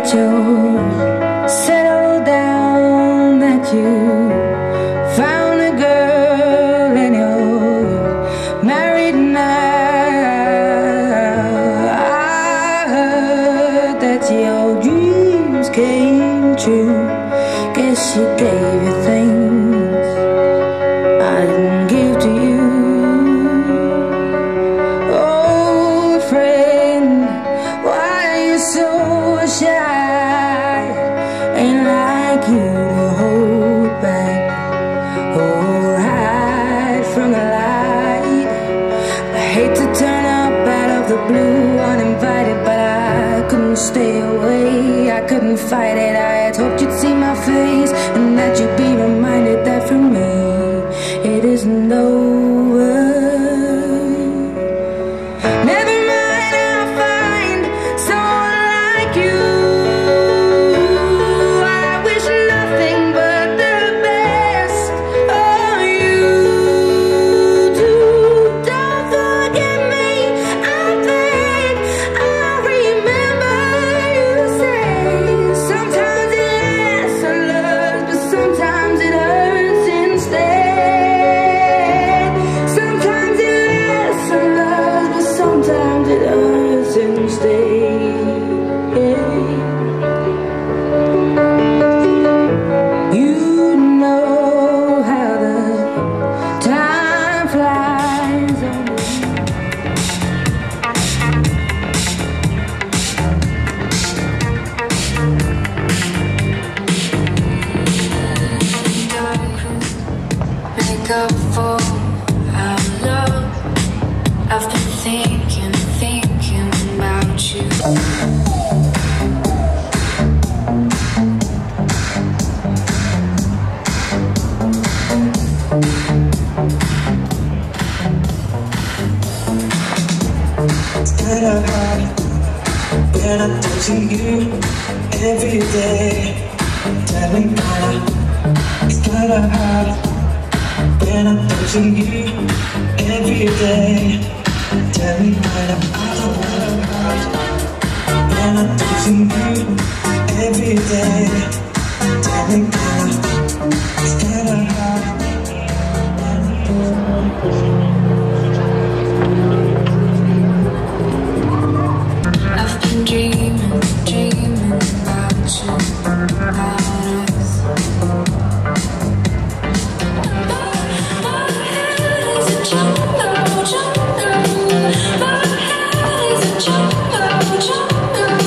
that you settled down, that you found a girl and you're married now. I heard that your dreams came true. Guess she gave you things I didn't give to you. Old friend, why are you so shy? Ain't like you to hold back or hide from the light. I hate to turn up out of the blue uninvited, but I couldn't stay away. I couldn't fight it. I had hoped you'd see my face and that you'd be reminded that for me it isn't over. Never mind, I'll find someone like you. I wish nothing but the best for you too. Don't forget me, I beg. I remember you say sometimes it lasts and loves, but sometimes it hurts instead. Sometimes it lasts and loves, but sometimes it hurts instead. You know how the time flies on me. Make up for our love. I've been thinking about you. It's kinda hard when I'm touching you every day. Tell me kinda, it's kinda hard when I'm touching you every day. Tell me kinda, I don't wanna hurt when I'm touching you every day. Tell me kinda, it's kinda hard. I've been dreaming about you, about us. My head is a jungle, jungle. My head is a jungle, jungle.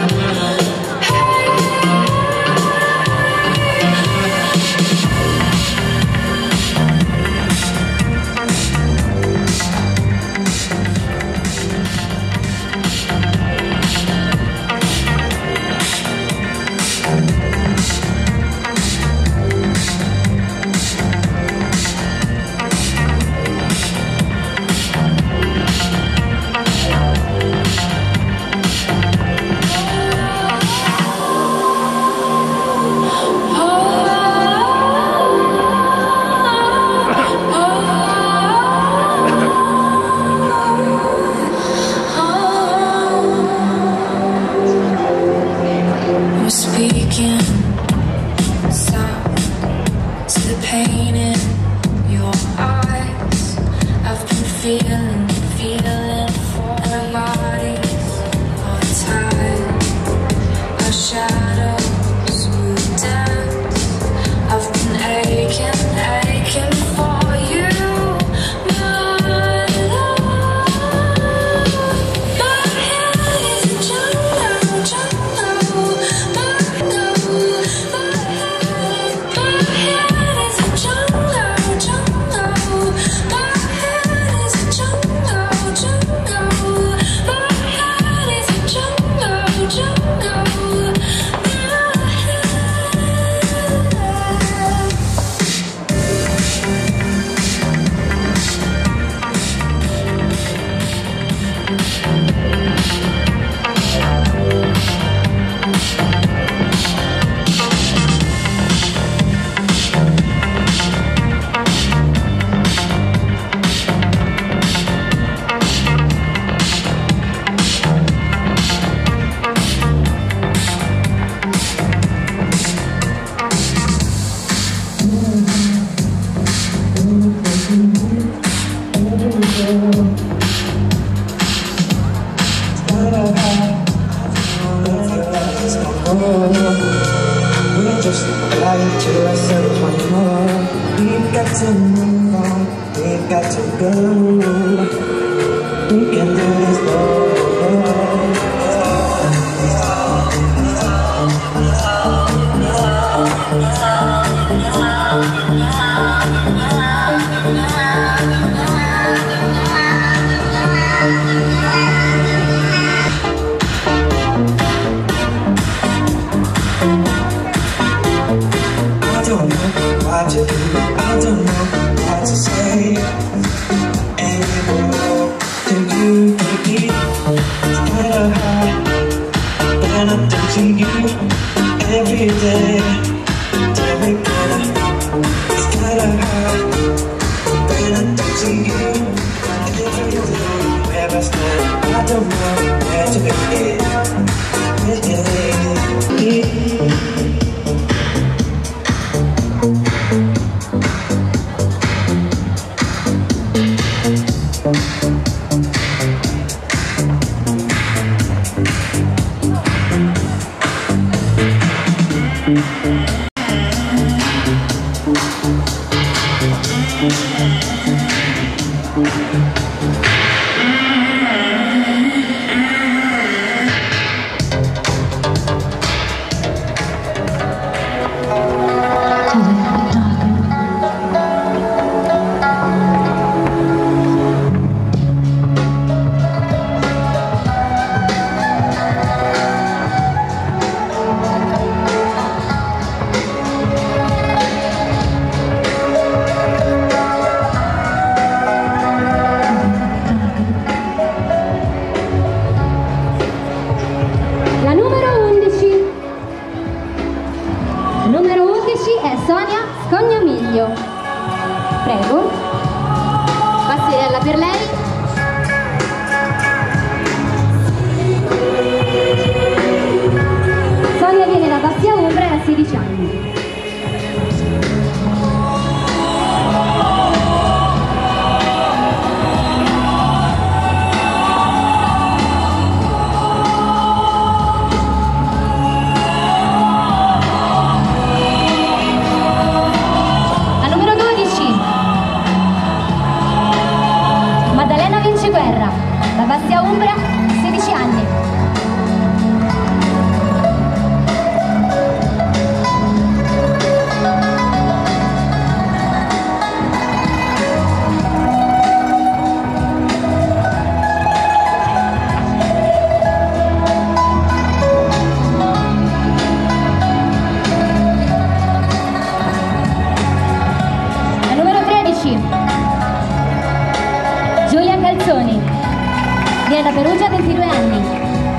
I'm speaking soft to the pain in your eyes. I've been feeling our bodies all the time. Our shadows will dance. I've been aching for you, my love. My head is a jungle, jungle. My head is a jungle, jungle. My head is a jungle, jungle. My head is a jungle, jungle. till I settle for more. We've got to move on, we've got to go. We can do this, no. I don't know what to do, I don't know what to say anymore to you, baby. It's kinda hard when I'm touching you every day. Tell me, kinda, it's kinda hard when I'm touching you every day. Where I stand, I don't know where to begin. Sonia Scognamiglio. Prego. Passerella per lei. Sonia viene da Bastia Umbra e ha 16 anni. Da Bastia Umbra, 16 anni. La numero 13, Giulia Calzoni. Viene da Perugia, 22 anni.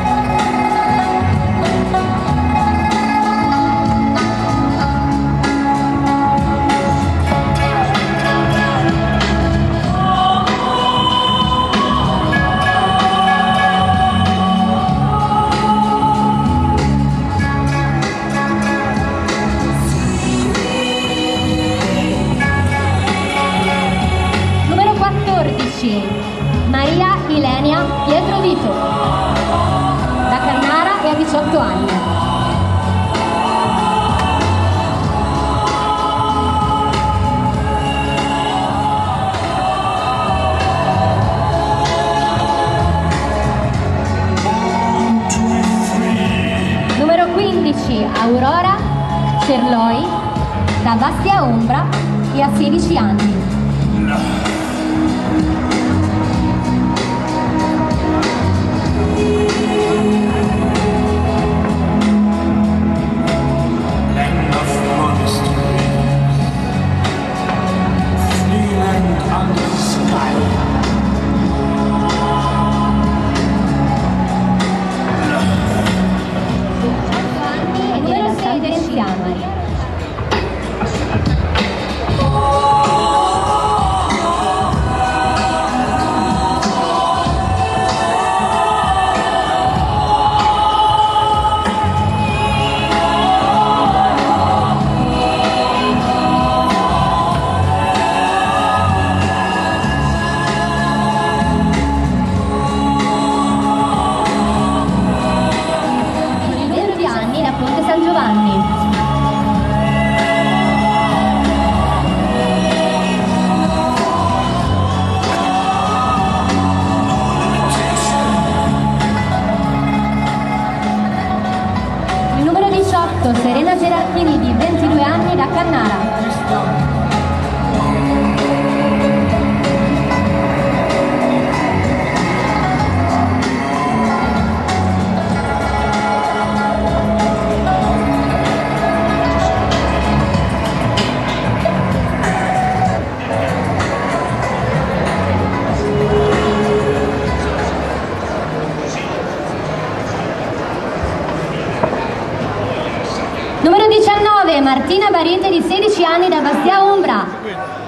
Numero 14. Maria Ilenia Pietrovito, da Carnara e ha 18 anni. Numero 15, Aurora Cerloi, da Bastia Umbra e ha 16 anni. Numero 16, 18 Serena Gerardini di 22 anni da Cannara. Numero 19 Martina Barete di 16 anni da Bastia Umbra.